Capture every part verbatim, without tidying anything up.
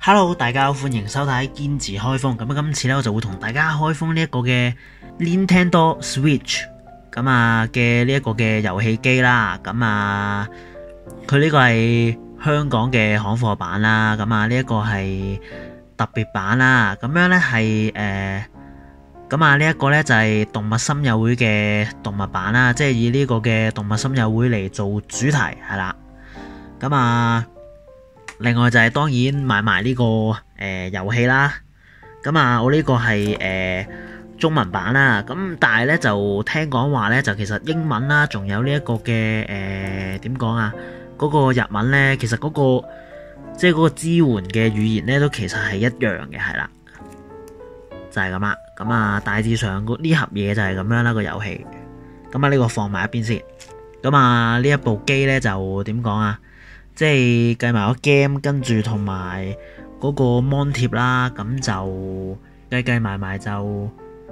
Hello，大家好，歡迎收睇堅持開封。咁啊，今次咧我就會同大家開封呢一個嘅 Nintendo Switch 咁啊嘅呢一個嘅遊戲機啦。咁啊，佢呢個係香港嘅行貨版啦。咁啊，呢一個係特別版啦。咁樣咧係誒，咁啊呢一個咧就係動物森友會嘅動物版啦，即係以呢個嘅動物森友會嚟做主題係啦。咁啊。另外就係當然買埋呢、這個誒、呃、遊戲啦，咁啊我呢個係誒、呃、中文版啦，咁但係咧就聽講話咧就其實英文啦，仲有呢一個嘅誒點講啊，嗰、那個日文咧其實嗰、那個即係嗰個支援嘅語言咧都其實係一樣嘅，係啦，就係咁啦，咁啊大致上呢盒嘢就係咁樣啦個遊戲，咁啊呢個放埋一邊先，咁啊呢一部機咧就點講啊？即係計埋個 game， 跟住同埋嗰個 mon 貼啦，咁就計計埋埋就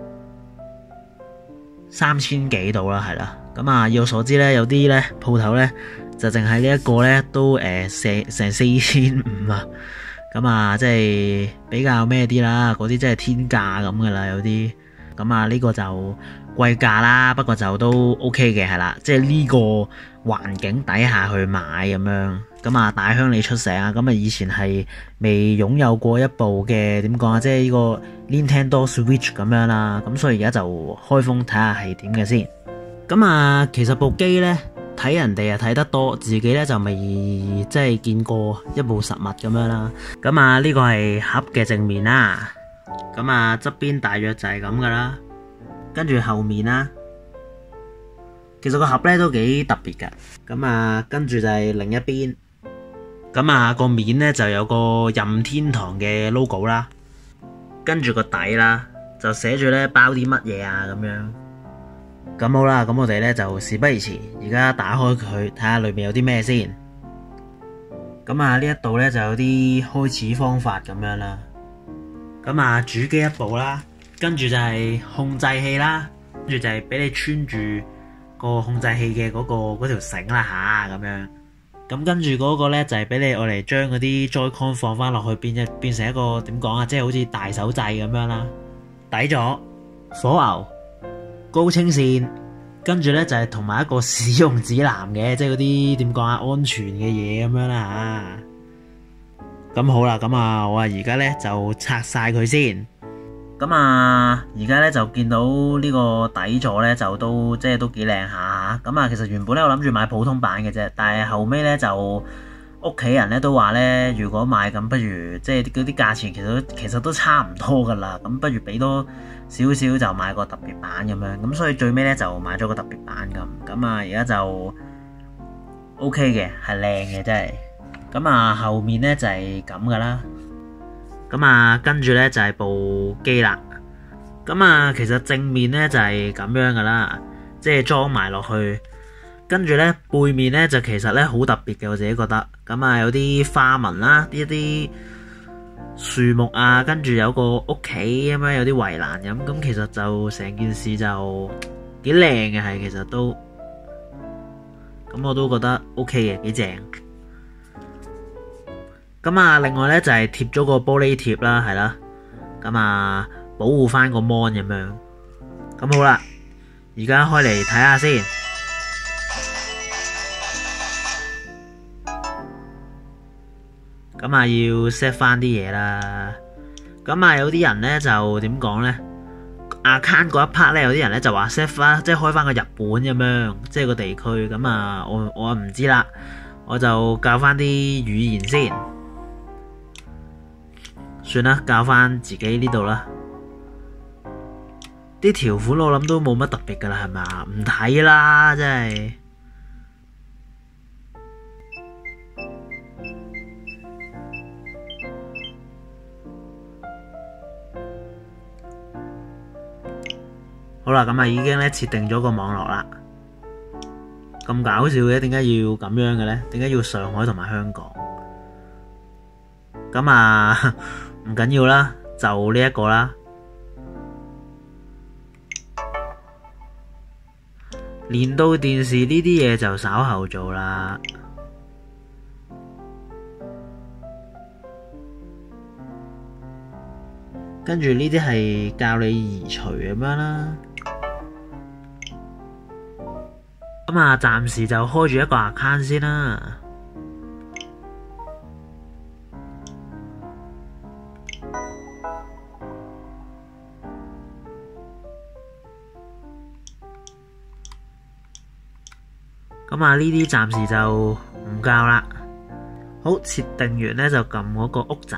三千幾度啦，係啦。咁啊，以我所知咧，有啲咧鋪頭咧就淨係呢一個咧都誒成成四千五啊。咁啊，即係比較咩啲啦，嗰啲真係天價咁噶啦，有啲。咁啊，呢個就貴價啦，不過就都 OK 嘅，係啦。即係呢個環境底下去買咁樣。咁啊，大鄉里出城啊！咁啊，以前係未擁有過一部嘅點講啊，即係呢個 Nintendo Switch 咁樣啦。咁所以而家就開封睇下係點嘅先。咁啊，其實部機呢，睇人哋啊睇得多，自己呢就未即係見過一部實物咁樣啦。咁啊，呢個係盒嘅正面啦。咁啊，側邊大約就係咁噶啦。跟住後面啦，其實個盒呢都幾特別噶。咁啊，跟住就係另一邊。咁啊，個面咧就有個任天堂嘅 logo 啦，跟住個底啦就寫住咧包啲乜嘢啊咁樣。咁好啦，咁我哋咧就事不宜遲，而家打開佢睇下裏面有啲咩先。咁啊，呢一度咧就有啲開始方法咁樣啦。咁啊，主機一部啦，跟住就係控制器啦，跟住就係俾你穿住個控制器嘅嗰個嗰條繩啦吓咁樣。咁跟住嗰個咧就係俾你我嚟將嗰啲 Joy-Con 放翻落去，變一變成一個點講啊，即係好似大手掣咁樣啦。底座、火牛、高清線，跟住咧就係同埋一個使用指南嘅，即係嗰啲點講啊，安全嘅嘢咁樣啦吓。咁好啦，咁啊我啊而家咧就拆晒佢先。咁啊而家咧就見到呢個底座咧就都即係都幾靚下。咁啊其實原本咧我諗住買普通版嘅啫，但係後尾咧就屋企人咧都話咧，如果買咁不如即係嗰啲價錢其實其實都差唔多噶啦，咁不如俾多少少就買個特別版咁樣。咁所以最尾咧就買咗個特別版咁。咁啊而家就 OK 嘅，係靚嘅真係。咁啊後面咧就係咁噶啦。咁啊，跟住咧就係部機啦。咁啊，其實正面咧就係咁樣噶啦，即係裝埋落去。跟住咧背面咧就其實咧好特別嘅，我自己覺得。咁啊，有啲花紋啦，一啲樹木啊，跟住有個屋企咁樣，有啲圍欄咁。咁其實就成件事就幾靚嘅，係其實都。咁我都覺得 OK 嘅，幾正。咁啊，另外咧就係貼咗個玻璃貼啦，係啦，咁啊保護翻個 mon 咁樣。咁好啦，而家開嚟睇下先。咁啊要 set 翻啲嘢啦。咁啊有啲人咧就點講咧 ？account 嗰一 part 咧，有啲人咧就話 set 翻，即係開翻個日本咁樣，即係個地區。咁啊，我我唔知啦，我就教翻啲語言先。算啦，教翻自己呢度啦。啲條款我諗都冇乜特別噶啦，係咪啊？唔睇啦，真係。好啦，咁啊已經咧設定咗個網絡啦。咁搞笑嘅，點解要咁樣嘅咧？點解要上海同埋香港？咁啊〜唔緊要啦，就呢一個啦。連到電視呢啲嘢就稍後做啦。 跟住呢啲係教你移除咁樣啦。咁啊，暫時就開住一個 account 先啦。咁啊，呢啲暫時就唔教啦。好，設定完呢，就撳嗰個屋仔。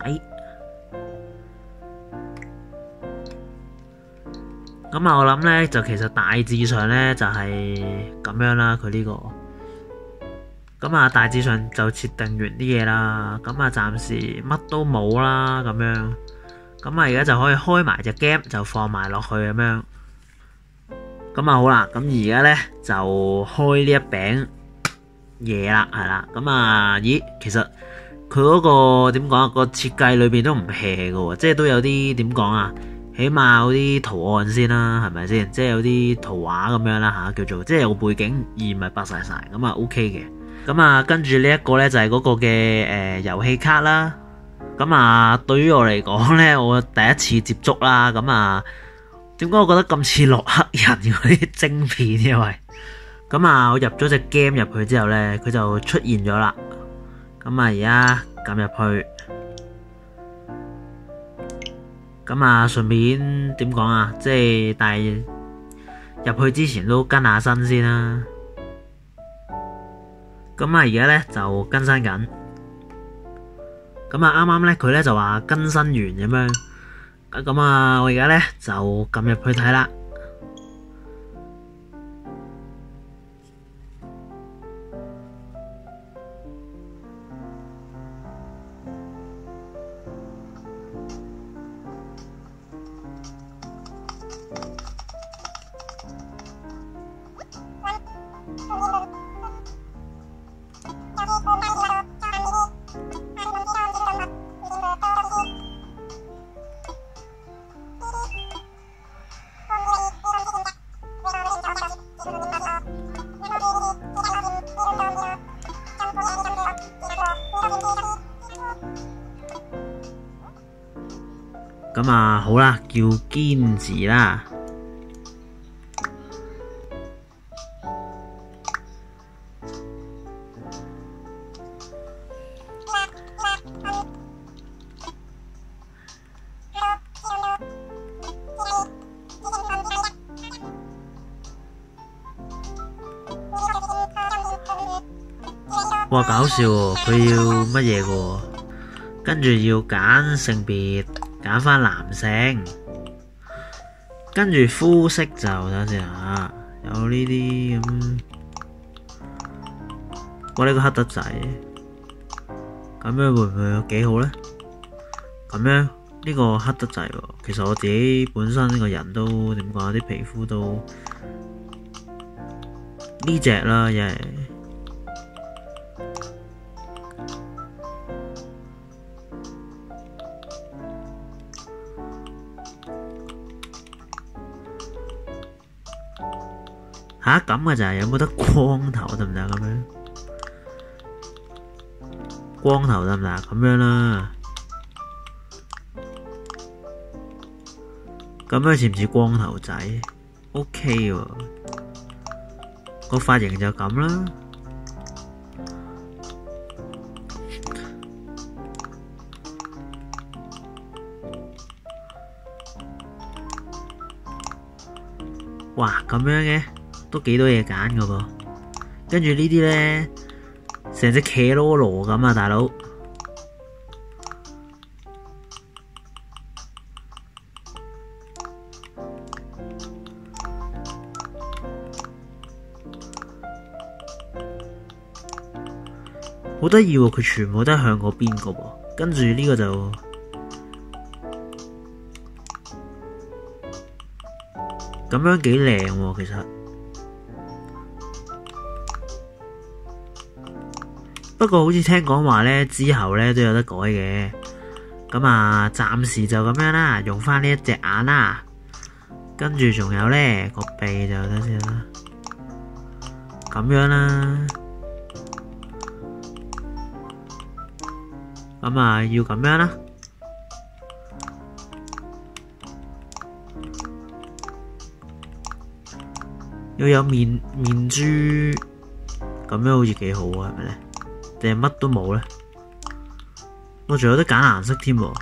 咁啊，我諗呢，就其實大致上呢，就係咁樣啦。佢呢個咁啊，大致上就設定完啲嘢啦。咁啊，暫時乜都冇啦。咁樣咁啊，而家就可以開埋隻 game， 就放埋落去咁樣。咁啊好啦，咁而家呢，就開呢一餅嘢啦，係啦。咁啊，咦，其實佢嗰個點講啊？個設計裏邊都唔 hea 嘅喎，即係都有啲點講啊？起碼有啲圖案先啦，係咪先？即係有啲圖畫咁樣啦吓，叫做即係有個背景而唔係白晒晒，咁啊 OK 嘅。咁啊，跟住呢一個呢，就係嗰個嘅誒遊戲卡啦。咁啊，對於我嚟講呢，我第一次接觸啦，咁啊。點解我覺得咁似洛克人嗰啲晶片？因為咁啊，我入咗隻 game 入去之後呢，佢就出現咗啦。咁啊，而家撳入去，咁啊，順便點講啊？即係但係入去之前都更下身先啦。咁啊，而家呢就更新緊。咁啊，啱啱呢，佢呢就話更新完咁樣。咁啊，我而家咧就撳入去睇啦。咁啊，好啦，叫堅持啦。哇，搞笑喎！佢要乜嘢嘅喎？跟住要揀性別。揀翻男性，跟住膚色就等下先吓，有呢啲咁，哇呢個黑得滯，咁樣會唔會有幾好呢？咁樣呢個黑得滯喎，其實我自己本身呢個人都點講，啲皮膚都呢隻啦，亦係。吓咁嘅就係有冇得光頭得唔得咁樣？光頭得唔得？咁樣啦，咁樣似唔似光頭仔 ？OK 喎，個髮型就咁啦。哇，咁樣嘅。都幾多嘢揀噶噃，跟住呢啲咧，成隻騎羅羅咁啊，大佬！好得意喎，佢全部都係向嗰邊個噃，跟住呢個就咁樣幾靚喎，其實。不過好似聽講話呢，之後呢都有得改嘅，咁啊暫時就咁樣啦，用翻呢一隻眼啦，跟住仲有呢個鼻就等先啦，咁樣啦，咁啊要咁樣啦， 要有面面珠，咁樣好似幾好啊，係咪咧？定係乜都冇咧？我仲有得揀顏色添喎，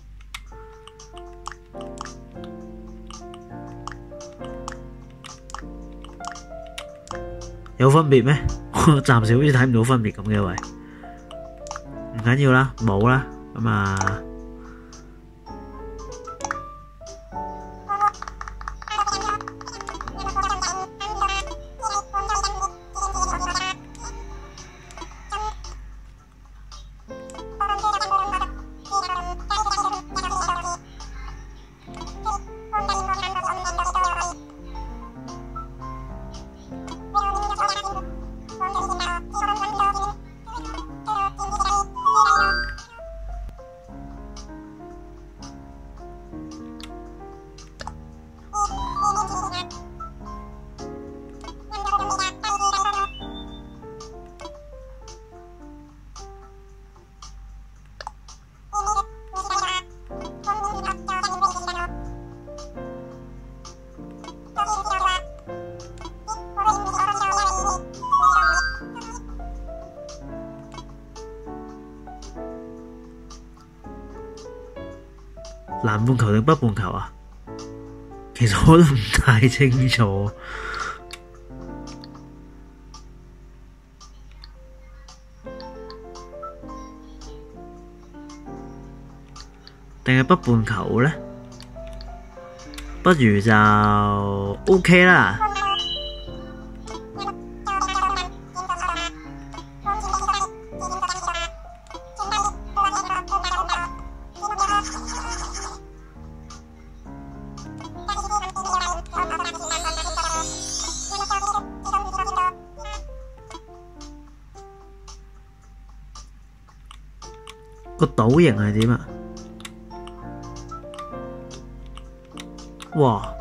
有分別咩？我暫時好似睇唔到分別咁嘅喂，唔緊要啦，冇啦，咁啊。南半球定北半球啊？其實我都唔太清楚。定係北半球呢？不如就 OK 啦。個島型係點啊？哇！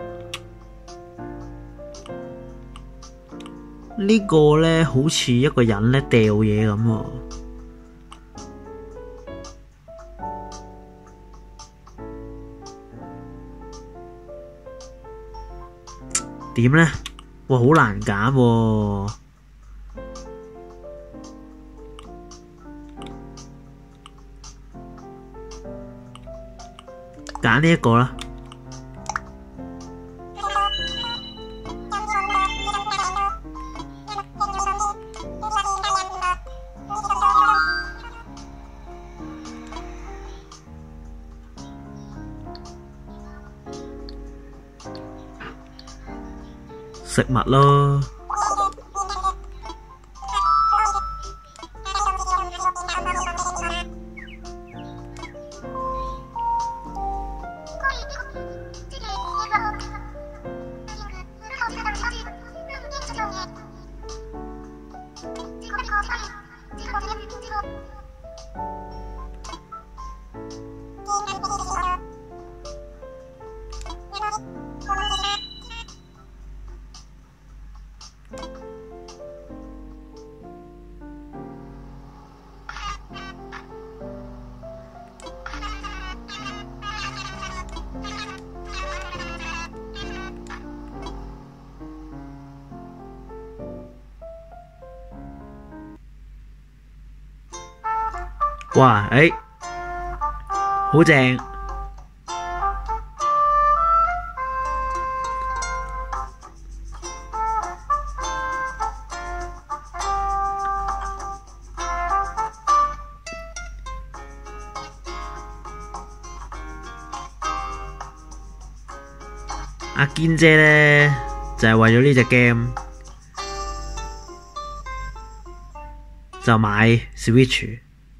呢個呢好似一個人呢掉嘢咁喎。點呢？哇，好難揀喎。揀呢一個啦。食物咯。哇！誒，好正！阿堅姐呢，就係為咗呢隻 game 就買 Switch。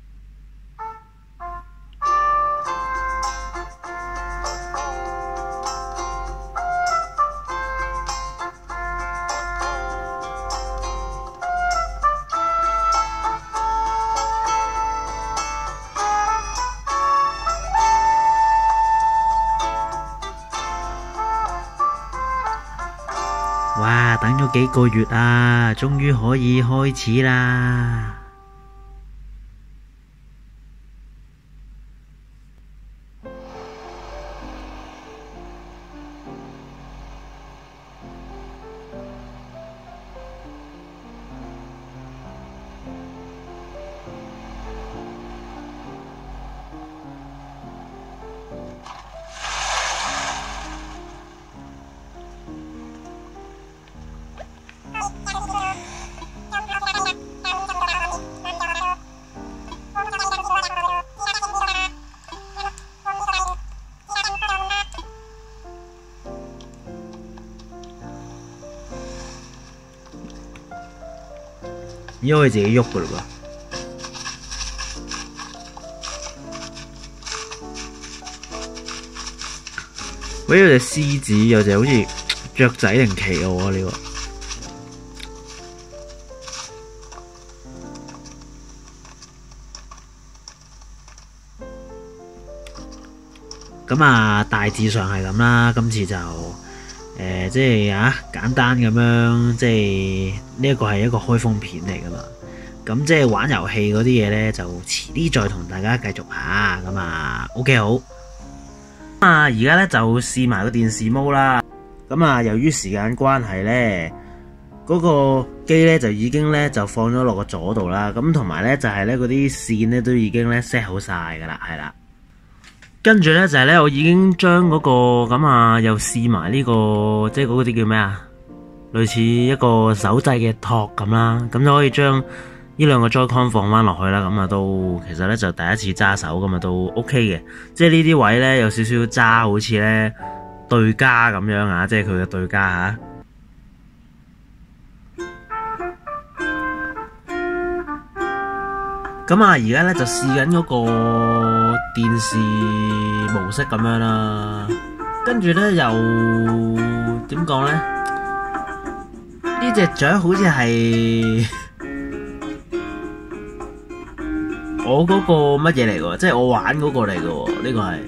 哇！等咗幾個月啊，終於可以開始啦！ 而家可以自己喐噶嘞噃。喂，有隻獅子，有隻好似雀仔定企鵝啊呢個。咁啊，大致上係咁啦。今次就誒、呃，即係啊，簡單咁樣，即係呢一個係一個開封片嚟噶嘛。咁即係玩遊戲嗰啲嘢咧，就遲啲再同大家繼續下。咁啊 ，OK 好。啊，而家咧就試埋個電視模啦。咁啊，由於時間關係咧，嗰、個機咧就已經咧就放咗落個左度啦。咁同埋咧就係咧嗰啲線咧都已經咧 set 好晒噶啦，係啦。跟住咧就係咧，我已經將嗰個咁啊，又試埋呢個，即係嗰啲叫咩啊？類似一個手掣嘅托咁啦，咁就可以將呢兩個 Joy-Con 放翻落去啦。咁啊，都其實咧就第一次揸手，咁啊都 OK 嘅。即係呢啲位咧有少少揸，好似咧對家咁樣啊，即係佢嘅對家嚇。咁啊，而家咧就試緊嗰個電視模式咁樣啦，跟住咧又點講咧？呢隻雀好似係我嗰個乜嘢嚟㗎？即係我玩嗰個嚟㗎喎，呢個係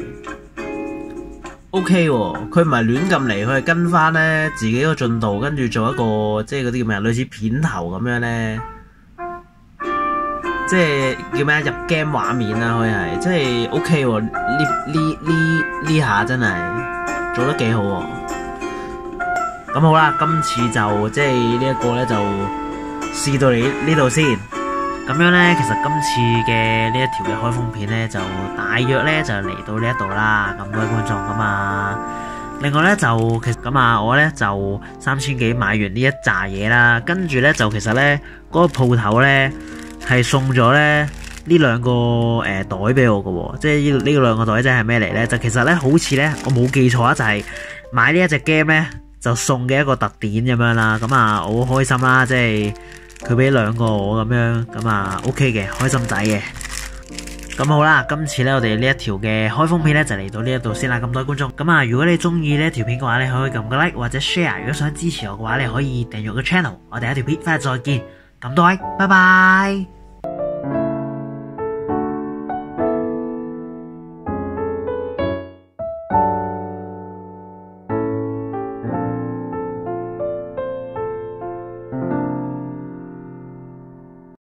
OK 喎。佢唔係亂咁嚟，佢係跟翻咧自己個進度，跟住做一個即係嗰啲叫咩啊？類似片頭咁樣咧。即係叫咩？入 game 畫面啦，可以係即係 OK 喎。呢呢呢呢下真係做得幾好喎。咁好啦，今次就即係呢一個咧就試到你呢度先。咁樣咧，其實今次嘅呢一條嘅開封片咧，就大約咧就嚟到呢一度啦。咁多位觀眾咁啊，另外咧就其實咁啊，我咧就三千幾買完呢一紮嘢啦，跟住咧就其實咧嗰、嗰個鋪頭咧。係送咗咧呢兩個誒、呃、袋俾我嘅喎，即係呢呢兩個袋即係咩嚟咧？就其實咧好似咧我冇記錯啊，就係、是、買呢一隻 game 咧就送嘅一個特典咁樣啦。咁啊我好開心啦，即係佢俾兩個我咁樣，咁啊 OK 嘅，開心仔嘅。咁好啦，今次咧我哋呢一條嘅開封片咧就嚟到呢一度先啦。咁多位觀眾，咁啊如果你中意呢一條片嘅話，你可以撳個 like 或者 share。如果想支持我嘅話，你可以訂閱個 channel。我哋下條片翻嚟再見。咁多位，拜拜。